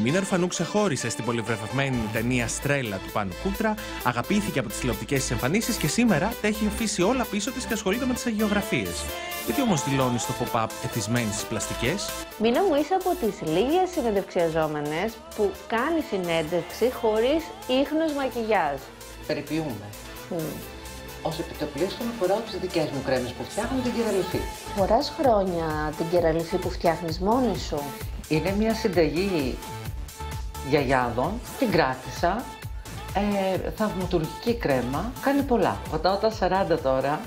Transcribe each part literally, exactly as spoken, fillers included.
Μίνα Ορφανού ξεχώρισε στην πολυβραβευμένη ταινία Στρέλα του Πάνου Κούτρα, αγαπήθηκε από τις τηλεοπτικές της εμφανίσεις και σήμερα τα έχει αφήσει όλα πίσω της και ασχολείται με τις αγιογραφίες. Γιατί όμως δηλώνει στο pop-up εθισμένη στις πλαστικές? Μίνα μου, είσαι από τις λίγες συνεντευξιαζόμενες που κάνει συνέντευξη χωρίς ίχνος μακιγιάζ. Περιποιούμε. Mm. Ως επιτοπλίστων φοράω τις δικές μου κρέμες που φτιάχνω την κεραλιφή. Φοράς χρόνια την κεραλιφή που φτιάχνεις μόνη σου? Είναι μια συνταγή γιαγιάδων, την κράτησα. Ε, θαυματουργική κρέμα, κάνει πολλά. Πατάω τα σαράντα τώρα.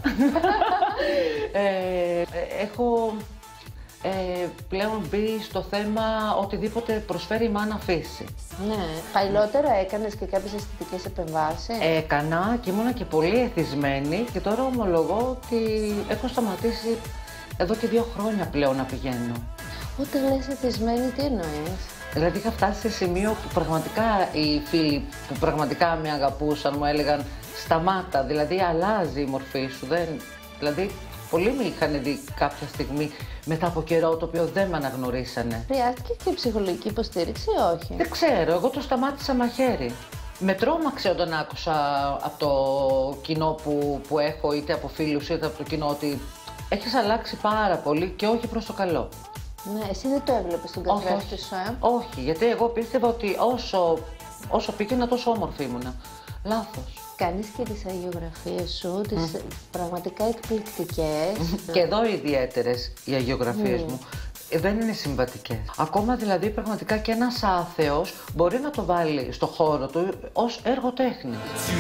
ε, έχω ε, πλέον μπει στο θέμα οτιδήποτε προσφέρει η μάνα φύση. Ναι. Παλιότερα έκανες και κάποιες αισθητικές επεμβάσεις? Έκανα και ήμουνα και πολύ εθισμένη και τώρα ομολογώ ότι έχω σταματήσει εδώ και δύο χρόνια πλέον να πηγαίνω. Όταν λες εθισμένη, τι εννοείς? Δηλαδή είχα φτάσει σε σημείο που πραγματικά οι φίλοι που πραγματικά με αγαπούσαν μου έλεγαν σταμάτα, δηλαδή αλλάζει η μορφή σου. Δεν... Δηλαδή πολλοί με είχαν δει κάποια στιγμή μετά από καιρό το οποίο δεν με αναγνωρίσανε. Χρειάστηκε και ψυχολογική υποστήριξη ή όχι? Δεν ξέρω, εγώ το σταμάτησα μαχαίρι. Με τρόμαξε όταν άκουσα από το κοινό που, που έχω, είτε από φίλους είτε από το κοινό, ότι έχεις αλλάξει πάρα πολύ και όχι προς το καλό. Ναι, εσύ δεν το έβλεπες τον καθρέφτη σου, ε? Όχι, γιατί εγώ πίστευα ότι όσο, όσο πήγαινα τόσο όμορφη ήμουνα. Λάθος. Κάνεις και τις αγιογραφίες σου, τις mm. πραγματικά εκπληκτικές. Και εδώ ιδιαίτερες οι αγιογραφίες mm. μου. Δεν είναι συμβατικές. Ακόμα δηλαδή πραγματικά και ένας άθεος μπορεί να το βάλει στο χώρο του ως έργο τέχνης.